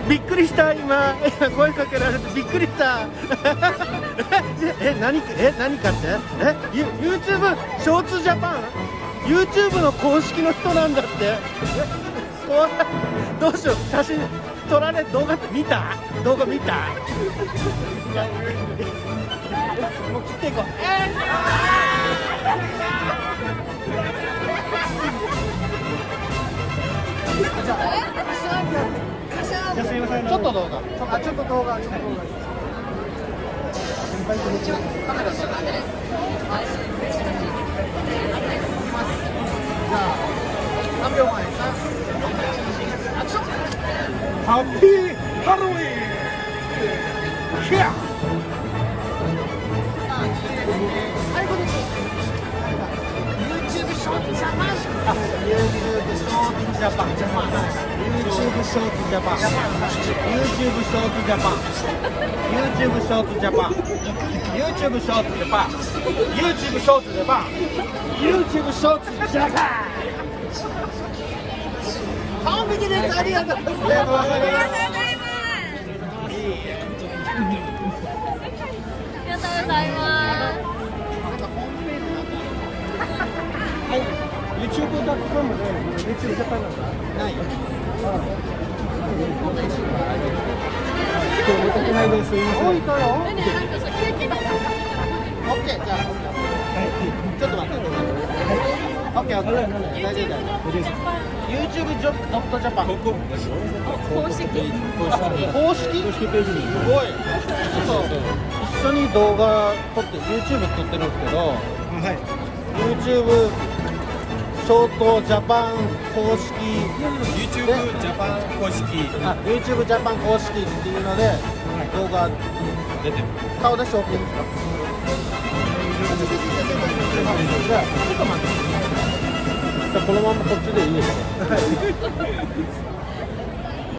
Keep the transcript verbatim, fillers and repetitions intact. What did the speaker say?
びっくりした今今声かけられてびっくりしたえ何え何かってえ YouTube ショーツジャパン YouTube の公式の人なんだってえ怖いどうしよう写真撮られ動画見た動画見たもう切っていこうえー、じゃあちょっと動画あちょっと動画ちょっと動画カメラじゃないじゃあさんびょうまえさんハッピーハロウィーンヒャ最後に YouTube ショーツジャパン YouTube ショーツジャパン YouTube ショーツジャパン YouTube ショーツジャパン YouTube ショーツジャパン YouTube ショーツジャパン YouTube ショーツジャパン YouTube ショーツジャパン完璧です。ありがとう。ありがとうございます。ありがとうございます。はい。YouTube ドットコム で YouTube ジャパンなんだ。ないよ。今日見たくないです。すみません。多いから。オッケーじゃあ。ちょっと待って。オッケーオッケー。大丈夫大丈夫。YouTube ドットジャパン。公式。公式。公式ページに。すごい。一緒に動画撮って YouTube 撮ってるんですけど、はい、YouTube ショートジャパン公式 YouTube ジャパン公式あ YouTube ジャパン公式っていうので、はい、動画出てる。顔出して OK ですか？じゃあちょっと待って。このままこっちでいいですか？